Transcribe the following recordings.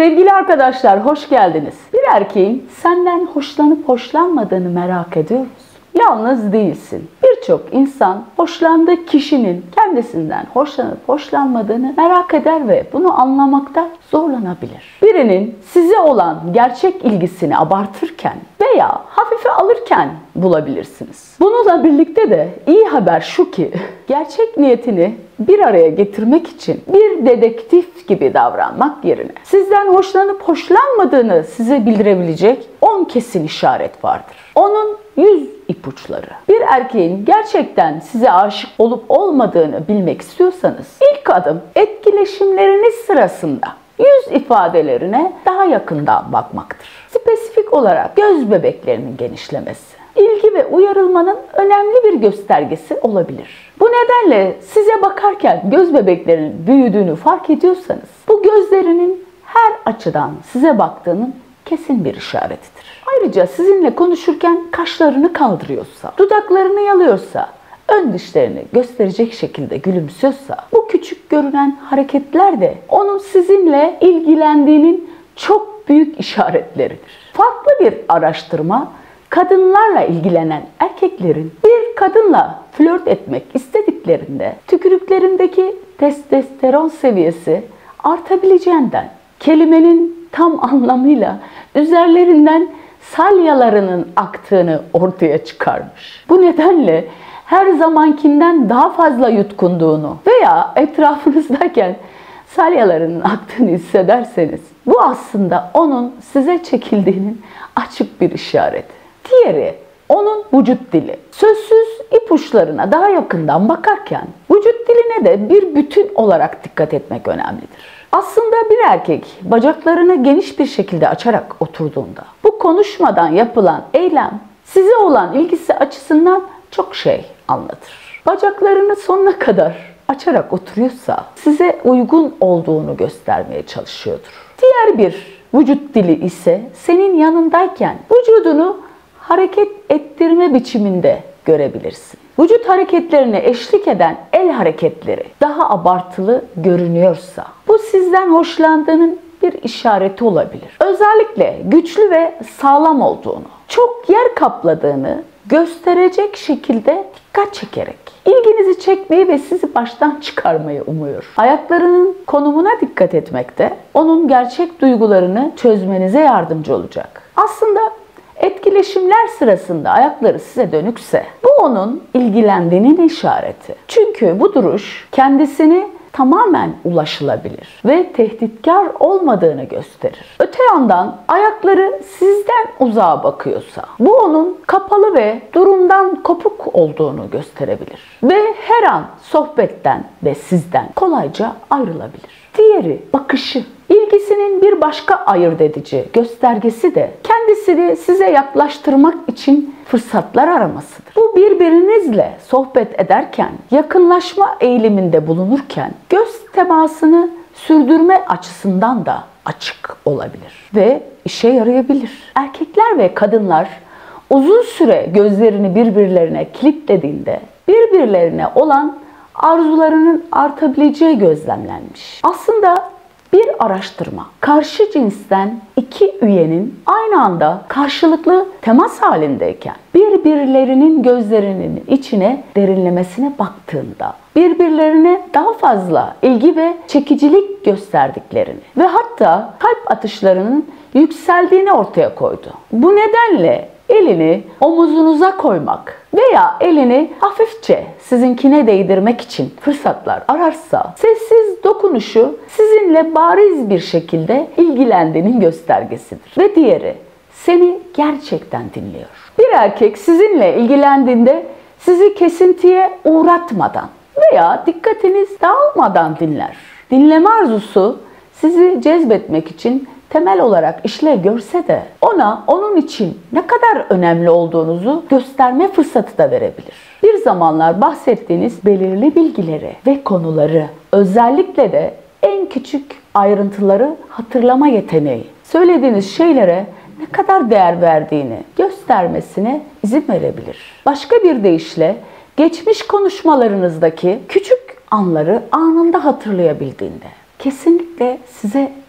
Sevgili arkadaşlar, hoş geldiniz. Bir erkeğin senden hoşlanıp hoşlanmadığını merak ediyor musun? Yalnız değilsin. Birçok insan hoşlandığı kişinin kendisinden hoşlanıp hoşlanmadığını merak eder ve bunu anlamakta zorlanabilir. Birinin size olan gerçek ilgisini abartırken veya hafife alırken bulabilirsiniz. Bununla birlikte de iyi haber şu ki gerçek niyetini bir araya getirmek için bir dedektif gibi davranmak yerine sizden hoşlanıp hoşlanmadığını size bildirebilecek 10 kesin işaret vardır. Onun 100 ipuçları. Bir erkeğin gerçekten size aşık olup olmadığını bilmek istiyorsanız ilk adım etkileşimleriniz sırasında yüz ifadelerine daha yakından bakmaktır. Spesifik olarak göz bebeklerinin genişlemesi, ilgi ve uyarılmanın önemli bir göstergesi olabilir. Bu nedenle size bakarken göz bebeklerinin büyüdüğünü fark ediyorsanız bu gözlerinin her açıdan size baktığının kesin bir işaretidir. Ayrıca sizinle konuşurken kaşlarını kaldırıyorsa, dudaklarını yalıyorsa, ön dişlerini gösterecek şekilde gülümsüyorsa, bu küçük görünen hareketler de onun sizinle ilgilendiğinin çok büyük işaretleridir. Farklı bir araştırma, kadınlarla ilgilenen erkeklerin bir kadınla flört etmek istediklerinde tükürüklerindeki testosteron seviyesi artabileceğinden, kelimenin tam anlamıyla üzerlerinden salyalarının aktığını ortaya çıkarmış. Bu nedenle her zamankinden daha fazla yutkunduğunu veya etrafınızdayken salyalarının aktığını hissederseniz bu aslında onun size çekildiğinin açık bir işareti. Diğeri onun vücut dili. Sözsüz ipuçlarına daha yakından bakarken vücut diline de bir bütün olarak dikkat etmek önemlidir. Aslında bir erkek bacaklarını geniş bir şekilde açarak oturduğunda bu konuşmadan yapılan eylem size olan ilgisi açısından çok şey anlatır. Bacaklarını sonuna kadar açarak oturuyorsa size uygun olduğunu göstermeye çalışıyordur. Diğer bir vücut dili ise senin yanındayken vücudunu hareket ettirme biçiminde görebilirsin. Vücut hareketlerine eşlik eden el hareketleri daha abartılı görünüyorsa bu sizden hoşlandığının bir işareti olabilir. Özellikle güçlü ve sağlam olduğunu, çok yer kapladığını gösterecek şekilde dikkat çekerek ilginizi çekmeyi ve sizi baştan çıkarmayı umuyor. Ayaklarının konumuna dikkat etmek de onun gerçek duygularını çözmenize yardımcı olacak. Aslında etkileşimler sırasında ayakları size dönükse bu onun ilgilendiğinin işareti. Çünkü bu duruş kendisini tamamen ulaşılabilir ve tehditkar olmadığını gösterir. Öte yandan ayakları sizden uzağa bakıyorsa bu onun kapalı ve durumdan kopuk olduğunu gösterebilir. Ve her an sohbetten ve sizden kolayca ayrılabilir. Diğeri bakışı. İlgisinin bir başka ayırt edici göstergesi de kendisini size yaklaştırmak için fırsatlar aramasıdır. Bu birbirinizle sohbet ederken, yakınlaşma eğiliminde bulunurken göz temasını sürdürme açısından da açık olabilir ve işe yarayabilir. Erkekler ve kadınlar uzun süre gözlerini birbirlerine kilitlediğinde birbirlerine olan arzularının artabileceği gözlemlenmiş. Aslında bir araştırma, karşı cinsten iki üyenin aynı anda karşılıklı temas halindeyken birbirlerinin gözlerinin içine derinlemesine baktığında birbirlerine daha fazla ilgi ve çekicilik gösterdiklerini ve hatta kalp atışlarının yükseldiğini ortaya koydu. Bu nedenle elini omuzunuza koymak veya elini hafifçe sizinkine değdirmek için fırsatlar ararsa sessiz dokunuşu sizinle bariz bir şekilde ilgilendiğinin göstergesidir. Ve diğeri seni gerçekten dinliyor. Bir erkek sizinle ilgilendiğinde sizi kesintiye uğratmadan veya dikkatiniz dağılmadan dinler. Dinleme arzusu sizi cezbetmek için temel olarak işlev görse de ona onun için ne kadar önemli olduğunuzu gösterme fırsatı da verebilir. Bir zamanlar bahsettiğiniz belirli bilgileri ve konuları, özellikle de en küçük ayrıntıları hatırlama yeteneği, söylediğiniz şeylere ne kadar değer verdiğini göstermesine izin verebilir. Başka bir deyişle geçmiş konuşmalarınızdaki küçük anları anında hatırlayabildiğinde kesinlikle size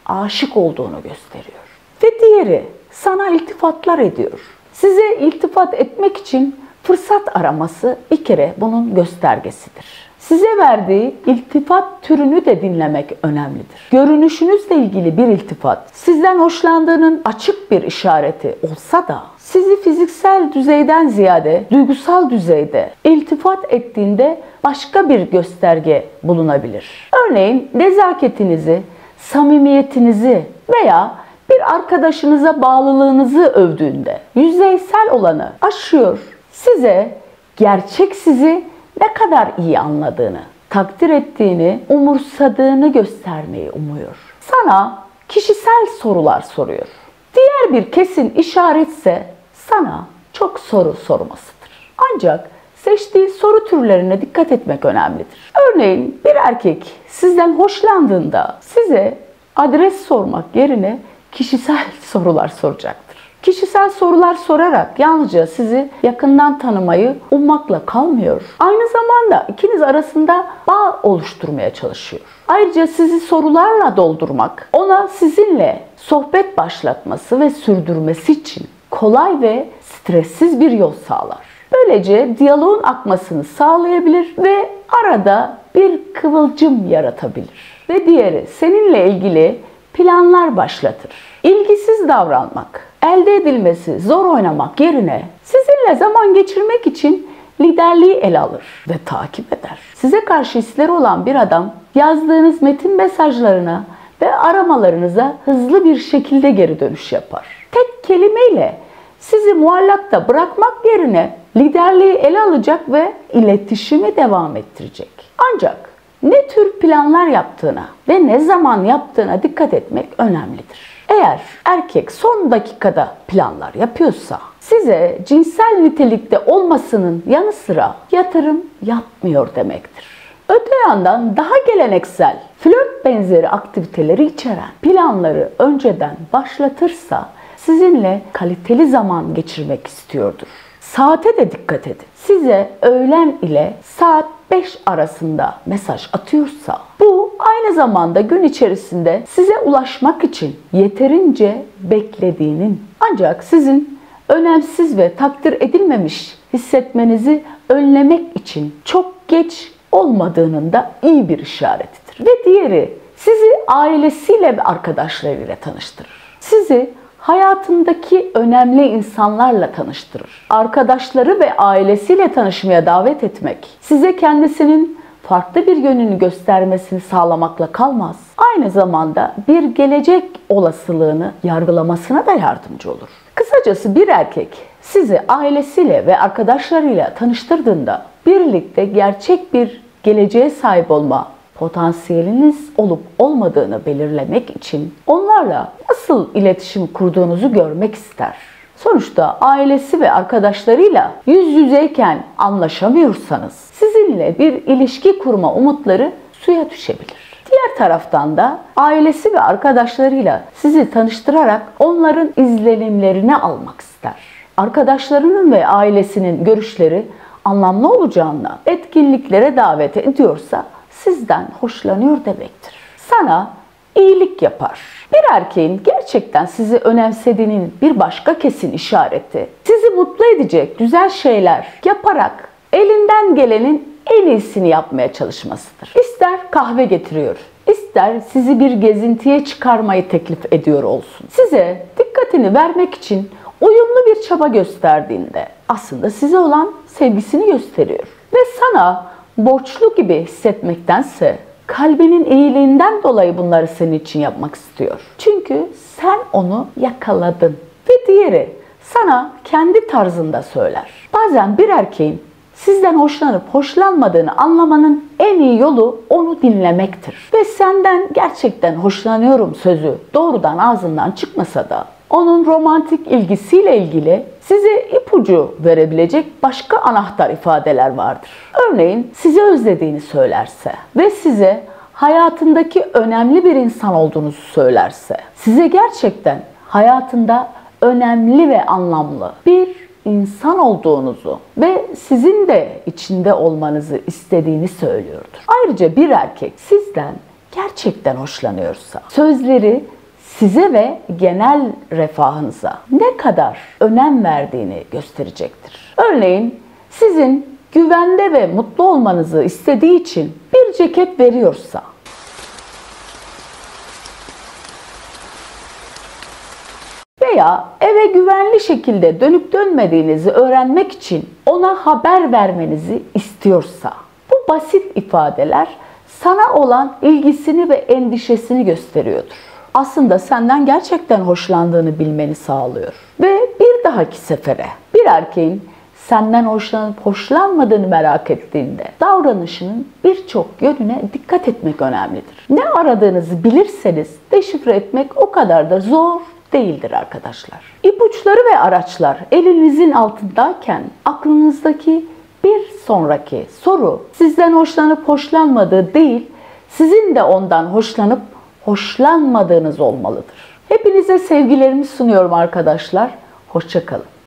aşık olduğunu gösteriyor. Ve diğeri sana iltifatlar ediyor. Size iltifat etmek için fırsat araması bir kere bunun göstergesidir. Size verdiği iltifat türünü de dinlemek önemlidir. Görünüşünüzle ilgili bir iltifat, sizden hoşlandığının açık bir işareti olsa da sizi fiziksel düzeyden ziyade duygusal düzeyde iltifat ettiğinde başka bir gösterge bulunabilir. Örneğin nezaketinizi, samimiyetinizi veya bir arkadaşınıza bağlılığınızı övdüğünde yüzeysel olanı aşıyor, size gerçek sizi ne kadar iyi anladığını, takdir ettiğini, umursadığını göstermeyi umuyor. Sana kişisel sorular soruyor. Diğer bir kesin işaretse sana çok soru sormasıdır. Ancak seçtiği soru türlerine dikkat etmek önemlidir. Örneğin bir erkek sizden hoşlandığında size adres sormak yerine kişisel sorular soracaktır. Kişisel sorular sorarak yalnızca sizi yakından tanımayı ummakla kalmıyor. Aynı zamanda ikiniz arasında bağ oluşturmaya çalışıyor. Ayrıca sizi sorularla doldurmak, ona sizinle sohbet başlatması ve sürdürmesi için kolay ve stressiz bir yol sağlar. Böylece diyaloğun akmasını sağlayabilir ve arada bir kıvılcım yaratabilir. Ve diğeri seninle ilgili planlar başlatır. İlgisiz davranmak, elde edilmesi zor oynamak yerine sizinle zaman geçirmek için liderliği ele alır ve takip eder. Size karşı hisleri olan bir adam yazdığınız metin mesajlarına ve aramalarınıza hızlı bir şekilde geri dönüş yapar. Tek kelimeyle sizi muallakta bırakmak yerine liderliği ele alacak ve iletişimi devam ettirecek. Ancak ne tür planlar yaptığına ve ne zaman yaptığına dikkat etmek önemlidir. Eğer erkek son dakikada planlar yapıyorsa, size cinsel nitelikte olmasının yanı sıra yatırım yapmıyor demektir. Öte yandan daha geleneksel, flört benzeri aktiviteleri içeren planları önceden başlatırsa sizinle kaliteli zaman geçirmek istiyordur. Saate de dikkat edin. Size öğlen ile saat 5 arasında mesaj atıyorsa bu aynı zamanda gün içerisinde size ulaşmak için yeterince beklediğinin, ancak sizin önemsiz ve takdir edilmemiş hissetmenizi önlemek için çok geç olmadığının da iyi bir işaretidir. Ve diğeri sizi ailesiyle ve arkadaşlarıyla tanıştırır. Sizi hayatındaki önemli insanlarla tanıştırır. Arkadaşları ve ailesiyle tanışmaya davet etmek, size kendisinin farklı bir yönünü göstermesini sağlamakla kalmaz. Aynı zamanda bir gelecek olasılığını yargılamasına da yardımcı olur. Kısacası bir erkek sizi ailesiyle ve arkadaşlarıyla tanıştırdığında birlikte gerçek bir geleceğe sahip olma potansiyeliniz olup olmadığını belirlemek için onlarla nasıl iletişim kurduğunuzu görmek ister. Sonuçta ailesi ve arkadaşlarıyla yüz yüzeyken anlaşamıyorsanız sizinle bir ilişki kurma umutları suya düşebilir. Diğer taraftan da ailesi ve arkadaşlarıyla sizi tanıştırarak onların izlenimlerini almak ister. Arkadaşlarının ve ailesinin görüşleri anlamlı olacağından etkinliklere davet ediyorsa sizden hoşlanıyor demektir. Sana iyilik yapar. Bir erkeğin gerçekten sizi önemsediğinin bir başka kesin işareti, sizi mutlu edecek güzel şeyler yaparak elinden gelenin en iyisini yapmaya çalışmasıdır. İster kahve getiriyor, ister sizi bir gezintiye çıkarmayı teklif ediyor olsun. Size dikkatini vermek için uyumlu bir çaba gösterdiğinde aslında size olan sevgisini gösteriyor. Ve sana borçlu gibi hissetmektense kalbinin iyiliğinden dolayı bunları senin için yapmak istiyor. Çünkü sen onu yakaladın. Ve diğeri sana kendi tarzında söyler. Bazen bir erkeğin sizden hoşlanıp hoşlanmadığını anlamanın en iyi yolu onu dinlemektir. Ve senden gerçekten hoşlanıyorum sözü doğrudan ağzından çıkmasa da onun romantik ilgisiyle ilgili size ipucu verebilecek başka anahtar ifadeler vardır. Örneğin sizi özlediğini söylerse ve size hayatındaki önemli bir insan olduğunuzu söylerse, size gerçekten hayatında önemli ve anlamlı bir insan olduğunuzu ve sizin de içinde olmanızı istediğini söylüyordur. Ayrıca bir erkek sizden gerçekten hoşlanıyorsa, sözleri size ve genel refahınıza ne kadar önem verdiğini gösterecektir. Örneğin sizin güvende ve mutlu olmanızı istediği için bir ceket veriyorsa, veya eve güvenli şekilde dönüp dönmediğinizi öğrenmek için ona haber vermenizi istiyorsa, bu basit ifadeler sana olan ilgisini ve endişesini gösteriyordur. Aslında senden gerçekten hoşlandığını bilmeni sağlıyor. Ve bir dahaki sefere bir erkeğin senden hoşlanıp hoşlanmadığını merak ettiğinde davranışının birçok yönüne dikkat etmek önemlidir. Ne aradığınızı bilirseniz deşifre etmek o kadar da zor değildir arkadaşlar. İpuçları ve araçlar elinizin altındayken aklınızdaki bir sonraki soru sizden hoşlanıp hoşlanmadığı değil, sizin de ondan hoşlanıp hoşlanmadığınız olmalıdır. Hepinize sevgilerimi sunuyorum arkadaşlar. Hoşça kalın.